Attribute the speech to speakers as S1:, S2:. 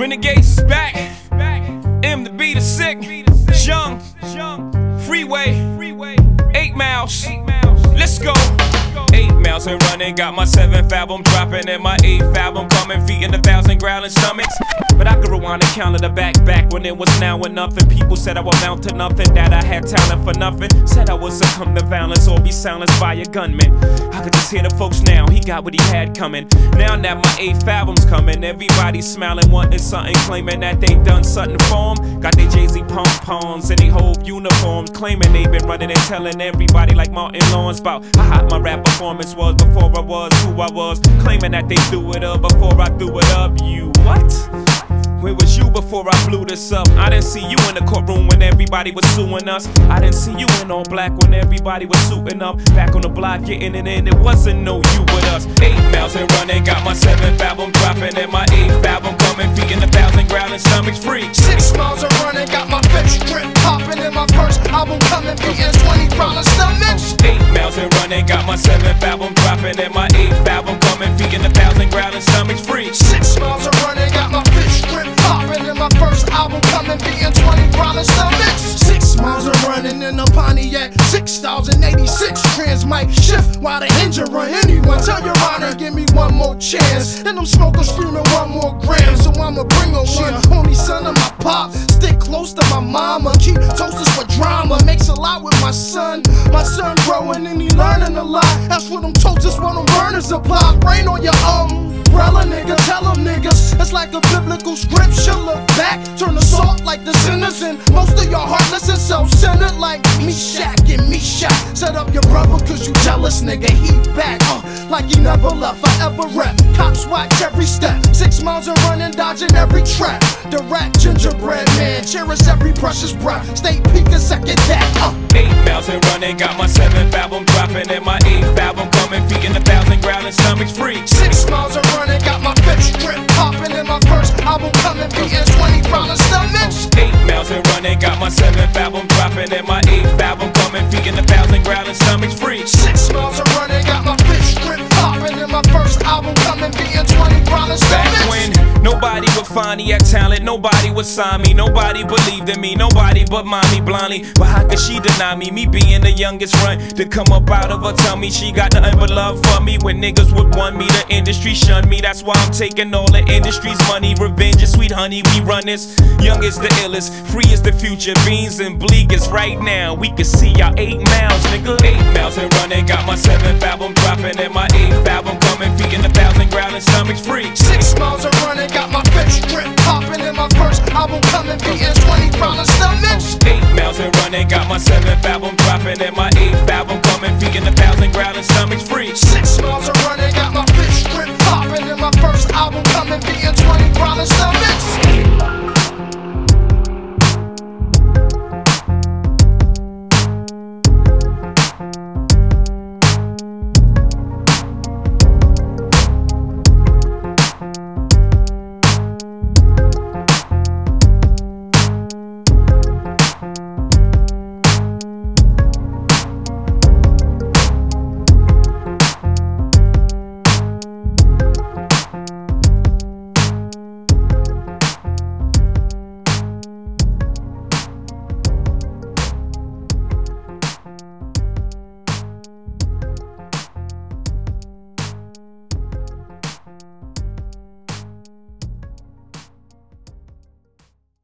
S1: Renegades is back. M the beat is sick. Young. Freeway. 8 miles. Let's go. 8 miles and running. Got my 7th album dropping and my 8th album coming. Feeding 1,000 growling stomachs. But I could rewind and count to the back when it was now or nothing. People said I would amount to nothing, that I had talent for nothing. Said I would succumb to violence or be silenced by a gunman. I could just hear the folks now, he got what he had coming. Now that my 8th album's coming, everybody's smiling, wanting something, claiming that they done something for 'em. Got they Jay-Z pom-poms and they whole uniforms, claiming they been running and telling everybody like Martin Lawrence about how hot my rap performance was before I was who I was. Claiming that they threw it up before I threw it up. You what? Where was you before I blew this up? I didn't see you in the courtroom when everybody was suing us. I didn't see you in all black when everybody was suiting up. Back on the block getting it in, it wasn't no you with us. 8 miles and running, got my 7th album dropping and my 8th album coming. Feeding 1,000 growling stomachs free.
S2: 6 miles and running, got my 5th strip popping and my 1st album coming. Feeding 20 growling stomachs.
S1: 8 miles and running, got my 7th album dropping and my 8th album coming. Feeding 1,000 growling stomachs free.
S2: 6 miles and running, got my 5th strip popping and my 1st album coming, beating 20 growling stomachs. 6 miles and running in a Pontiac 6086. Trans mic shift while the engine run. Anyone tell your honor, give me one more chance. And I'm smoking, screaming 1 more gram. So I'ma bring her one. Only son of my pop, stick close to my mama. Keep toasters for drama, makes a lot with my son. My son growing and he learning a lot. That's what them toasters, what them burners apply. Rain on your umbrella, nigga, tell them niggas. It's like a biblical scripture, look back, turn the salt like the sinners. And most of y'all heartless and self-centered like Meshach and Meshach. Set up your brother cause you jealous, nigga, he back, like he never left, forever rep. Cops watch every step, 6 miles and running, dodging every trap. The rat gingerbread man, cherish every precious breath. Stay peeking, second that,
S1: 8 miles and running, got my 7th album dropping and my 8th album coming. Feeding 1,000 growling stomachs free.
S2: 6 miles and running, got my 5th strip popping and my 1st album coming. Beating 20 growling stomachs.
S1: 8 miles and running, got my 7th album dropping and my 8th album coming. Feeding 1,000 growling stomachs free.
S2: 6 miles and running, got my 5th strip popping and my 1st album coming. Beating 20 growling stomachs.
S1: Back when nobody would find me at talent, nobody would sign me, nobody believed in me, nobody but mommy blindly. But how could she deny me? Me being the youngest run to come up out of her tummy. She got nothing but love for me. When niggas would want me, the industry shunned me. That's why I'm taking all the industry's money. Revenge is sweet honey, we run this. Young is the illest, free is the future. Beans and bleak is right now. We can see y'all 8 miles, nigga. 8 miles and running, got my 7th album dropping and my 8th album coming. Feeding 1,000 growling stomachs free.
S2: 6 miles and running, got my 5th strip popping and my 1st album coming. Beating 20 growling stomachs.
S1: 8 miles and running, got my 7th album dropping and my 8th album